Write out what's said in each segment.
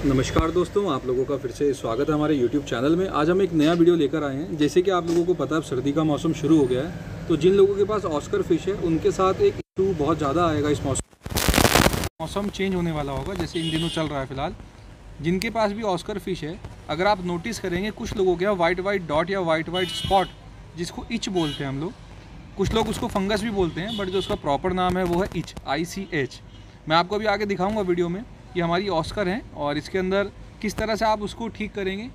नमस्कार दोस्तों, आप लोगों का फिर से स्वागत है हमारे YouTube चैनल में। आज हम एक नया वीडियो लेकर आए हैं। जैसे कि आप लोगों को पता है, सर्दी का मौसम शुरू हो गया है, तो जिन लोगों के पास ऑस्कर फिश है उनके साथ एक इशू बहुत ज़्यादा आएगा। इस मौसम चेंज होने वाला होगा, जैसे इन दिनों चल रहा है फिलहाल। जिनके पास भी ऑस्कर फिश है, अगर आप नोटिस करेंगे, कुछ लोगों के यहाँ वाइट डॉट या वाइट स्पॉट, जिसको इच बोलते हैं हम लोग, कुछ लोग उसको फंगस भी बोलते हैं, बट जो उसका प्रॉपर नाम है वो है इच, ICH। मैं आपको अभी आगे दिखाऊंगा वीडियो में। ये हमारी ऑस्कर है और इसके अंदर किस तरह से आप उसको ठीक करेंगे,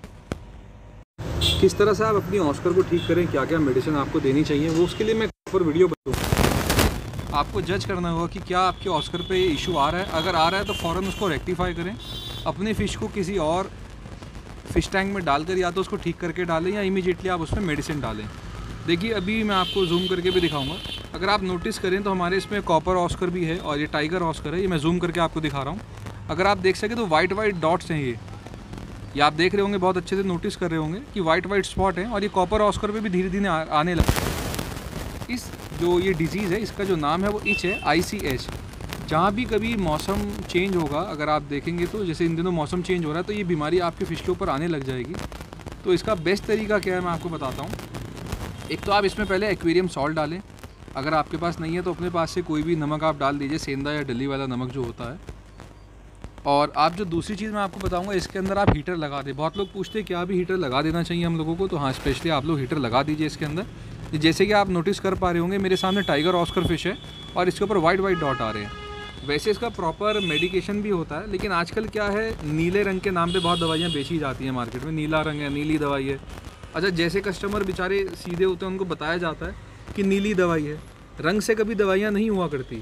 किस तरह से आप अपनी ऑस्कर को ठीक करें, क्या क्या मेडिसिन आपको देनी चाहिए, वो उसके लिए मैं पर वीडियो बताऊँ। आपको जज करना होगा कि क्या आपके ऑस्कर पे इशू आ रहा है। अगर आ रहा है तो फ़ौरन उसको रेक्टिफाई करें। अपनी फ़िश को किसी और फिश टैंक में डालकर या तो उसको ठीक करके डालें या इमीडिएटली आप उसमें मेडिसिन डालें। देखिए, अभी मैं आपको जूम करके भी दिखाऊंगा। अगर आप नोटिस करें तो हमारे इसमें कॉपर ऑस्कर भी है और ये टाइगर ऑस्कर है। ये मैं जूम करके आपको दिखा रहा हूँ। अगर आप देख सकें तो वाइट डॉट्स हैं ये आप देख रहे होंगे, बहुत अच्छे से नोटिस कर रहे होंगे कि वाइट स्पॉट है। और ये कॉपर ऑस्कर पे भी धीरे धीरे आने लगा। इस जो ये डिजीज़ है, इसका जो नाम है वो इच है, ICH। जहाँ भी कभी मौसम चेंज होगा, अगर आप देखेंगे तो जैसे इन दिनों मौसम चेंज हो रहा है, तो ये बीमारी आपके फ़िश के ऊपर आने लग जाएगी। तो इसका बेस्ट तरीका क्या है, मैं आपको बताता हूँ। एक तो आप इसमें पहले एक्वेरियम सॉल्ट डालें। अगर आपके पास नहीं है तो अपने पास से कोई भी नमक आप डाल दीजिए, सेंधा या डली वाला नमक जो होता है। और आप जो दूसरी चीज़ मैं आपको बताऊंगा, इसके अंदर आप हीटर लगा दें। बहुत लोग पूछते हैं क्या भी हीटर लगा देना चाहिए हम लोगों को, तो हाँ, स्पेशली आप लोग हीटर लगा दीजिए इसके अंदर। जैसे कि आप नोटिस कर पा रहे होंगे, मेरे सामने टाइगर ऑस्कर फिश है और इसके ऊपर वाइट डॉट आ रहे हैं। वैसे इसका प्रॉपर मेडिकेशन भी होता है, लेकिन आजकल क्या है, नीले रंग के नाम पे बहुत दवाइयाँ बेची जाती हैं मार्केट में। नीला रंग है, नीली दवाई है। अच्छा, जैसे कस्टमर बेचारे सीधे होते हैं, उनको बताया जाता है कि नीली दवाई है। रंग से कभी दवाइयाँ नहीं हुआ करती।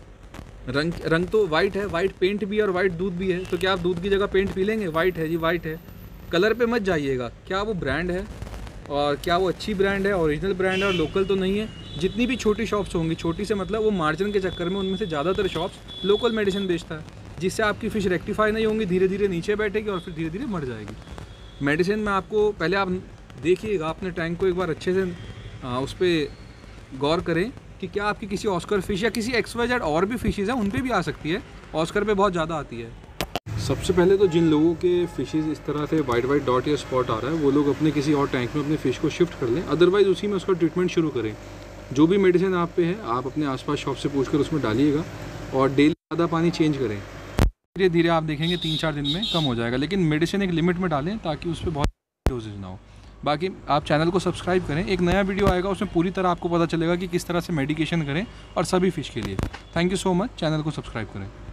रंग तो वाइट है, वाइट पेंट भी है और वाइट दूध भी है। तो क्या आप दूध की जगह पेंट पी लेंगे? वाइट है जी, वाइट है। कलर पे मत जाइएगा, क्या वो ब्रांड है और क्या वो अच्छी ब्रांड है, ओरिजिनल ब्रांड है और लोकल तो नहीं है। जितनी भी छोटी शॉप्स होंगी, छोटी से मतलब वो मार्जिन के चक्कर में, उनमें से ज़्यादातर शॉप्स लोकल मेडिसिन बेचता है, जिससे आपकी फ़िश रेक्टिफाई नहीं होंगी, धीरे धीरे नीचे बैठेगी और फिर धीरे धीरे मर जाएगी। मेडिसिन में आपको पहले आप देखिएगा, अपने टैंक को एक बार अच्छे से उस पर गौर करें कि क्या आपकी किसी ऑस्कर फिश या किसी XYZ और भी फिशेज़ हैं, उन पे भी आ सकती है। ऑस्कर पे बहुत ज़्यादा आती है। सबसे पहले तो जिन लोगों के फिशेज़ इस तरह से वाइट डॉट या स्पॉट आ रहा है, वो लोग अपने किसी और टैंक में अपने फ़िश को शिफ्ट कर लें। अदरवाइज़ उसी में उसका ट्रीटमेंट शुरू करें। जो भी मेडिसिन आप पे है, आप अपने आसपास शॉप से पूछकर उसमें डालिएगा और डेली ज़्यादा पानी चेंज करें। धीरे धीरे आप देखेंगे 3-4 दिन में कम हो जाएगा, लेकिन मेडिसिन एक लिमिट में डालें ताकि उस पर बहुत डोजेज ना हो। बाकी आप चैनल को सब्सक्राइब करें। एक नया वीडियो आएगा, उसमें पूरी तरह आपको पता चलेगा कि किस तरह से मेडिकेशन करें और सभी फिश के लिए। Thank you so much. Channel को सब्सक्राइब करें।